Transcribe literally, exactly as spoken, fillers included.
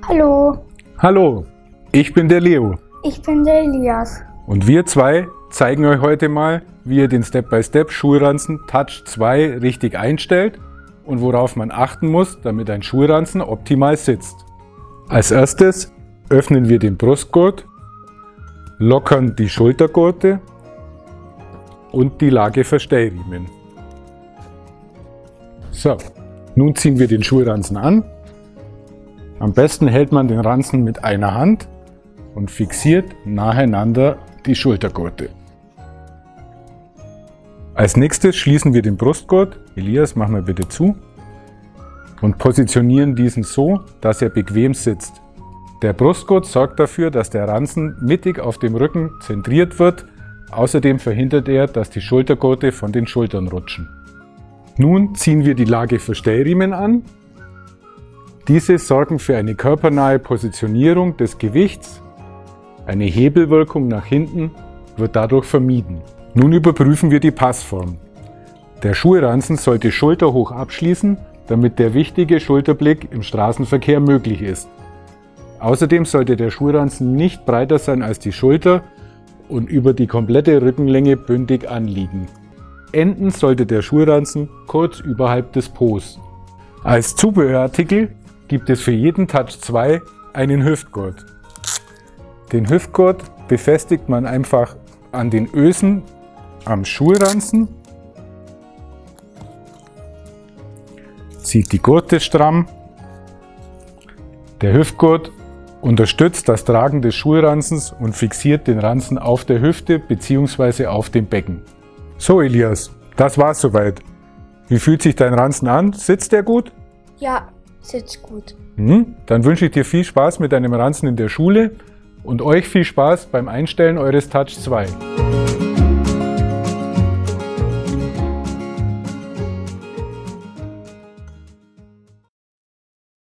Hallo, Hallo, ich bin der Leo ich bin der Elias. und wir zwei zeigen euch heute mal, wie ihr den Step-by-Step-Schulranzen Touch zwei richtig einstellt und worauf man achten muss, damit ein Schulranzen optimal sitzt. Als erstes öffnen wir den Brustgurt, lockern die Schultergurte und die Lageverstellriemen. So, nun ziehen wir den Schulranzen an. Am besten hält man den Ranzen mit einer Hand und fixiert nacheinander die Schultergurte. Als nächstes schließen wir den Brustgurt, Elias, mach mal bitte zu, und positionieren diesen so, dass er bequem sitzt. Der Brustgurt sorgt dafür, dass der Ranzen mittig auf dem Rücken zentriert wird. Außerdem verhindert er, dass die Schultergurte von den Schultern rutschen. Nun ziehen wir die Lageverstellriemen an. Diese sorgen für eine körpernahe Positionierung des Gewichts. Eine Hebelwirkung nach hinten wird dadurch vermieden. Nun überprüfen wir die Passform. Der Schulranzen sollte schulterhoch abschließen, damit der wichtige Schulterblick im Straßenverkehr möglich ist. Außerdem sollte der Schulranzen nicht breiter sein als die Schulter und über die komplette Rückenlänge bündig anliegen. Enden sollte der Schulranzen kurz überhalb des Po's. Als Zubehörartikel gibt es für jeden Touch zwei einen Hüftgurt. Den Hüftgurt befestigt man einfach an den Ösen am Schulranzen, zieht die Gurte stramm. Der Hüftgurt unterstützt das Tragen des Schulranzens und fixiert den Ranzen auf der Hüfte bzw. auf dem Becken. So Elias, das war's soweit. Wie fühlt sich dein Ranzen an? Sitzt der gut? Ja, sitzt gut. Mhm. Dann wünsche ich dir viel Spaß mit deinem Ranzen in der Schule und euch viel Spaß beim Einstellen eures Touch zwei.